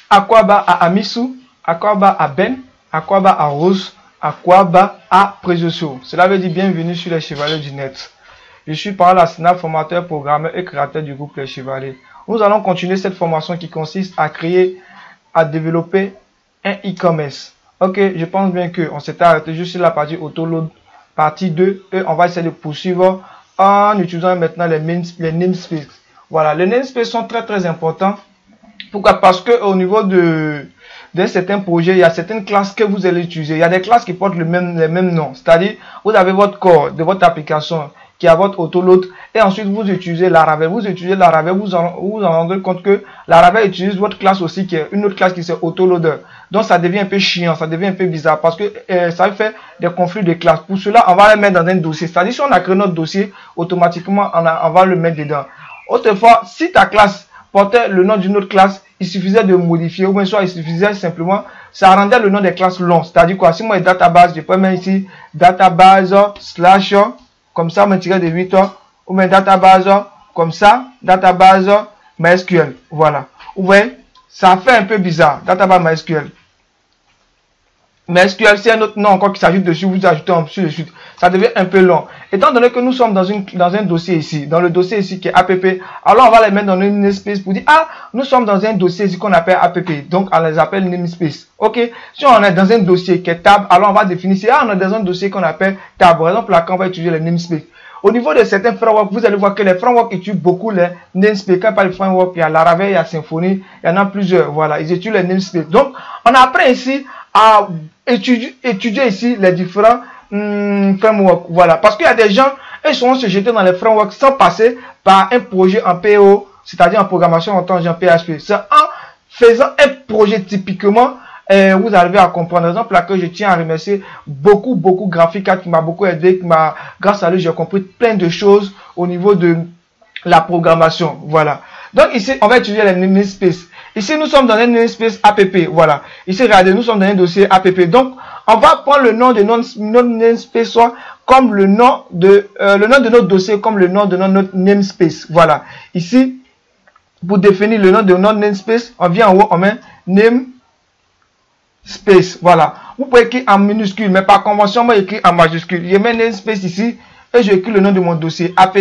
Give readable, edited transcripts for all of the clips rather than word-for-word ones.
Aquaba à Amisu, Aquaba à Ben, Aquaba à Rose, Aquaba à Présocio. Cela veut dire bienvenue sur les Chevaliers du Net. Je suis par la Snap, formateur, programmeur et créateur du groupe Les Chevaliers. Nous allons continuer cette formation qui consiste à créer, à développer un e-commerce. Ok, je pense bien qu'on s'était arrêté juste sur la partie autoload, partie 2, et on va essayer de poursuivre en utilisant maintenant les namespaces. Voilà, les namespaces sont très importants. Pourquoi? Parce que au niveau d'un certain projet, il y a certaines classes que vous allez utiliser. Il y a des classes qui portent les mêmes noms. C'est-à-dire, vous avez votre corps de votre application qui a votre autoload et ensuite vous utilisez Laravel. Vous utilisez Laravel, vous en rendez compte que Laravel utilise votre classe aussi qui est une autre classe qui c'est autoloader. Donc ça devient un peu chiant, ça devient un peu bizarre parce que ça fait des conflits de classes. Pour cela, on va les mettre dans un dossier. C'est-à-dire, si on a créé notre dossier, automatiquement on va le mettre dedans. Autrefois, si ta classe portait le nom d'une autre classe, il suffisait de modifier, ou bien soit il suffisait simplement, ça rendait le nom des classes long. C'est-à-dire quoi, si moi j'ai database, je peux mettre ici database slash, comme ça, on me tirait de 8 heures, ou bien database, comme ça, database MySQL. Voilà. Vous voyez, ça fait un peu bizarre, database MySQL. MySQL, c'est un autre nom encore qui s'ajoute dessus, vous ajoutez en dessus de suite. Ça devient un peu long. Étant donné que nous sommes dans un dossier ici, dans le dossier ici qui est app, alors on va les mettre dans une namespace pour dire, ah, nous sommes dans un dossier ici qu'on appelle app. Donc, on les appelle namespace. Ok? Si on est dans un dossier qui est tab, alors on va définir si, ah, on est dans un dossier qu'on appelle tab. Par exemple, là, quand on va utiliser les namespace. Au niveau de certains frameworks, vous allez voir que les frameworks utilisent beaucoup les namespace. Quand on parle de framework, il y a Laravel, il y a Symfony, il y en a plusieurs. Voilà, ils utilisent les namespace. Donc, on apprend ici à étudier ici les différents frameworks. Voilà, parce qu'il y a des gens, ils sont se jeter dans les frameworks sans passer par un projet en PO, c'est-à-dire en programmation en temps en PHP. C'est en faisant un projet typiquement, vous arrivez à comprendre. Par exemple, là que je tiens à remercier beaucoup Graphica qui m'a beaucoup aidé, grâce à lui j'ai compris plein de choses au niveau de la programmation. Voilà. Donc ici, on va utiliser les namespaces. Ici, nous sommes dans un namespace app. Voilà. Ici, regardez, nous sommes dans un dossier app. Donc, on va prendre le nom de notre namespace soit comme le nom de notre dossier comme le nom de notre namespace. Voilà. Ici, pour définir le nom de notre namespace, on vient en haut, on met namespace. Voilà. Vous pouvez écrire en minuscule, mais par convention, moi, j'écris en majuscule. Je mets namespace ici et j'écris le nom de mon dossier app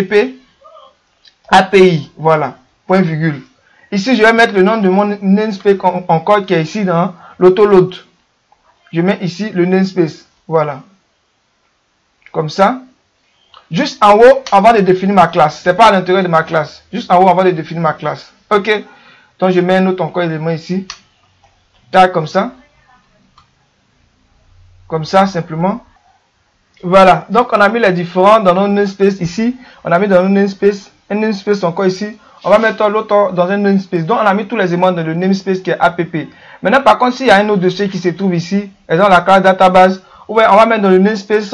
API. Voilà. Point virgule. Ici, je vais mettre le nom de mon namespace encore qui est ici dans l'autoload. Je mets ici le namespace. Voilà. Comme ça. Juste en haut, avant de définir ma classe. C'est pas à l'intérieur de ma classe. Juste en haut, avant de définir ma classe. Ok. Donc, je mets un autre encore élément ici. Tac, comme ça. Comme ça, simplement. Voilà. Donc, on a mis les différents dans nos namespace ici. On a mis dans nos namespace un namespace encore ici. On va mettre l'autre dans un namespace. Donc, on a mis tous les éléments dans le namespace qui est app. Maintenant, par contre, s'il y a un autre dossier qui se trouve ici, et dans la classe database, ouais, on va mettre dans le namespace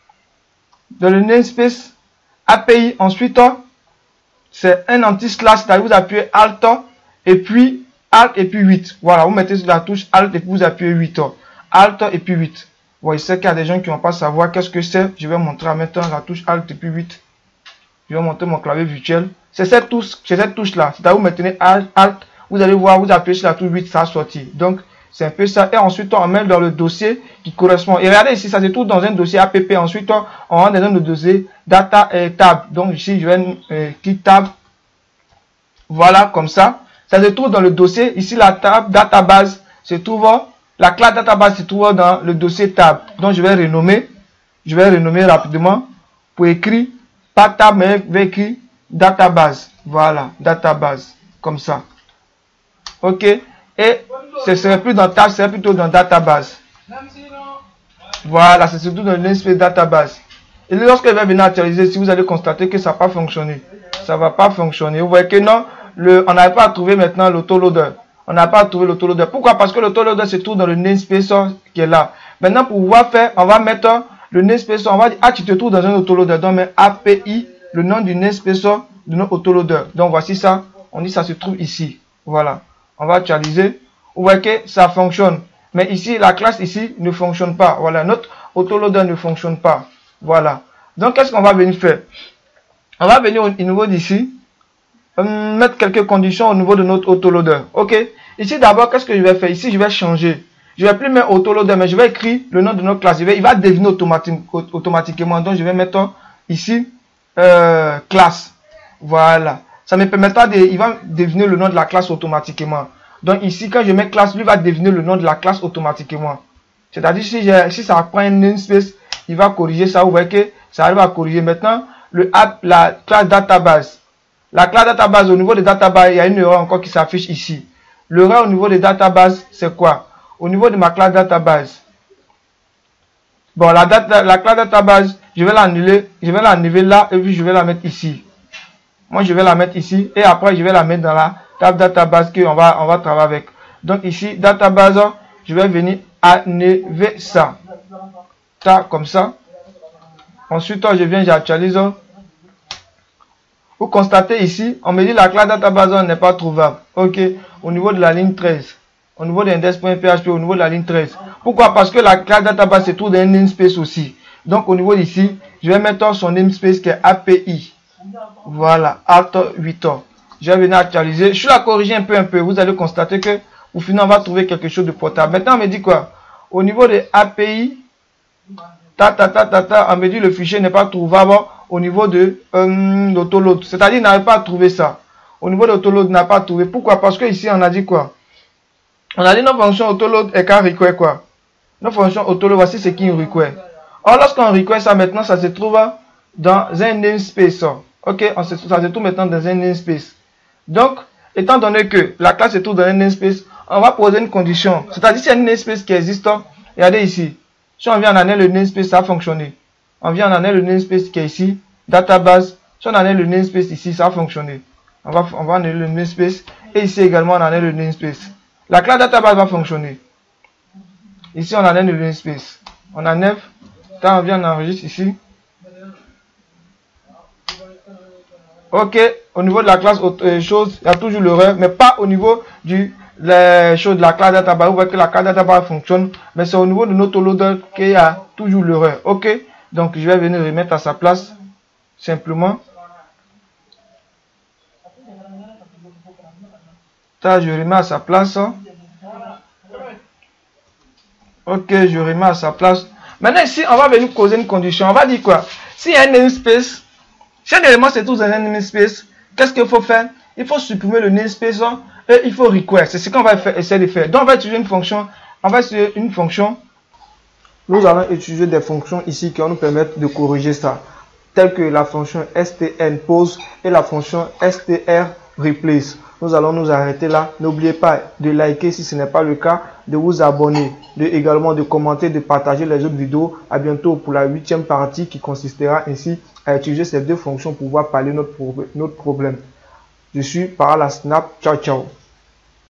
API. Ensuite, c'est un anti-slash, c'est-à-dire vous appuyez Alt et puis 8. Voilà, vous mettez sur la touche Alt et puis vous appuyez 8. Alt et puis 8. Bon, je sais qu'il y a des gens qui ne vont pas savoir qu'est-ce que c'est. Je vais montrer en mettant la touche Alt et puis 8. Je vais montrer mon clavier virtuel. C'est cette touche-là. C'est-à-dire vous mettez Alt, vous allez voir, vous appuyez sur la touche 8, ça a sorti. Donc, c'est un peu ça. Et ensuite, on met dans le dossier qui correspond. Et regardez ici, ça se trouve dans un dossier app. Ensuite, on rentre dans un dossier data et tab. Donc, ici, je vais cliquer tab. Voilà, comme ça. Ça se trouve dans le dossier. Ici, la tab database se trouve, la classe database se trouve dans le dossier tab. Donc, je vais renommer. Je vais renommer rapidement pour écrire, pas tab, mais je vais écrire database. Voilà, database. Comme ça. Ok. Et ce serait plus dans tab, ce serait plutôt dans database. Voilà, c'est surtout dans le namespace database. Et lorsque je vais venir actualiser, si vous allez constater que ça n'a pas fonctionné. Ça ne va pas fonctionner. Vous voyez que non, on n'arrive pas à trouver maintenant l'autoloader. On n'a pas à trouver l'autoloader. Pourquoi? Parce que l'autoloader se trouve dans le namespace qui est là. Maintenant, pour pouvoir faire, on va mettre le namespace, on va dire, ah, tu te trouves dans un autoloader. Donc, mais API, le nom du namespace de notre autoloader. Donc, voici ça. On dit ça se trouve ici. Voilà. On va actualiser. Vous voyez que ça fonctionne. Mais ici, la classe ici ne fonctionne pas. Voilà. Notre autoloader ne fonctionne pas. Voilà. Donc, qu'est-ce qu'on va venir faire? On va venir au niveau d'ici. Mettre quelques conditions au niveau de notre autoloader. Ok. Ici d'abord, qu'est-ce que je vais faire? Ici, je vais changer. Je vais plus mettre autoloader, mais je vais écrire le nom de notre classe. Il va deviner automatiquement. Donc, je vais mettre ici classe. Voilà. Ça me permettra il va deviner le nom de la classe automatiquement. Donc, ici, quand je mets classe, lui va deviner le nom de la classe automatiquement. C'est-à-dire, si ça prend un namespace, il va corriger ça. Vous voyez que ça arrive à corriger. Maintenant, la classe database. La classe database, au niveau des databases, il y a une erreur encore qui s'affiche ici. L'erreur au niveau des databases, c'est quoi? Au niveau de ma classe database. Bon, la classe database, je vais l'annuler. Je vais l'enlever là et puis je vais la mettre ici. Moi, je vais la mettre ici et après, je vais la mettre dans la table database qu'on va travailler avec. Donc ici, database, je vais venir enlever ça. Ça, comme ça. Ensuite, je viens, j'actualise. Vous constatez ici, on me dit la classe database n'est pas trouvable. Ok, au niveau de la ligne 13. Au niveau de index.php, au niveau de la ligne 13. Pourquoi? Parce que la classe database se trouve dans un namespace aussi. Donc au niveau d'ici, je vais mettre son namespace qui est API. Voilà, Alt 8. Je vais venir actualiser. Je la corriger un peu. Vous allez constater que au final, on va trouver quelque chose de potable. Maintenant, on me dit quoi? Au niveau de API, on me dit le fichier n'est pas trouvable au niveau de l'autoload. C'est-à-dire, il n'arrive pas à trouver ça. Au niveau de l'autoload, il n'a pas trouvé. Pourquoi? Parce que ici, on a dit quoi? On a dit notre fonction autoload est qu'un require quoi? Notre fonction autoload, voici ce qu'il require. Or, lorsqu'on require ça, maintenant, ça se trouve dans un namespace. Ok, ça se trouve maintenant dans un namespace. Donc, étant donné que la classe se trouve dans un namespace, on va poser une condition. C'est-à-dire, s'il y a un namespace qui existe, regardez ici. Si on vient en année le namespace, ça va fonctionner. On vient en année le namespace qui est ici, database. Si on en année le namespace ici, ça va fonctionner. On va en année le namespace. Et ici également, on en année le namespace. La classe database va fonctionner. Ici, on en année le namespace. On enlève. Quand on vient, on enregistre ici. Ok, au niveau de la classe chose, il y a toujours l'erreur, mais pas au niveau les choses de la classe database. Vous voyez que la classe database fonctionne, mais c'est au niveau de notre loader qu'il y a toujours l'erreur. Ok, donc je vais venir remettre à sa place simplement. Ça, je remets à sa place. Ok, je remets à sa place. Maintenant ici, on va venir causer une condition. On va dire quoi? S'il y a un namespace, chaque élément se trouve dans un namespace, qu'est-ce qu'il faut faire? Il faut supprimer le namespace et il faut require. C'est ce qu'on va essayer de faire. Donc on va utiliser une fonction. Nous allons utiliser des fonctions ici qui vont nous permettre de corriger ça. Telles que la fonction strpose et la fonction strreplace. Nous allons nous arrêter là. N'oubliez pas de liker si ce n'est pas le cas, de vous abonner, également de commenter, de partager les autres vidéos. À bientôt pour la 8e partie qui consistera ainsi à utiliser ces deux fonctions pour pouvoir parler notre problème. Je suis par la Snap. Ciao, ciao.